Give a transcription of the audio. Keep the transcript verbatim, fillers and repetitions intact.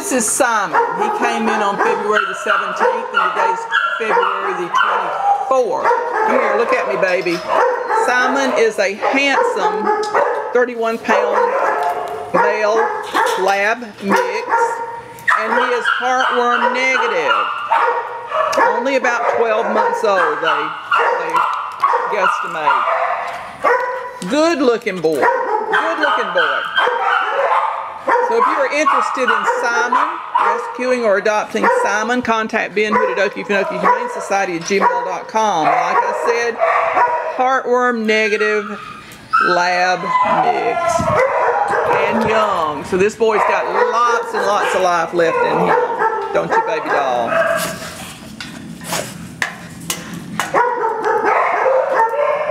This is Simon. He came in on February the seventeenth, and today's February the twenty-fourth. Come here, look at me, baby. Simon is a handsome thirty-one pound male lab mix, and he is heartworm negative. Only about twelve months old, they, they guesstimate. Good looking boy. Good looking boy. So if you are interested in Simon, rescuing or adopting Simon, contact Ben Hood at Okefenokee Humane Society at gmail dot com. Like I said, heartworm negative lab mix and young. So this boy's got lots and lots of life left in him. Don't you, baby doll?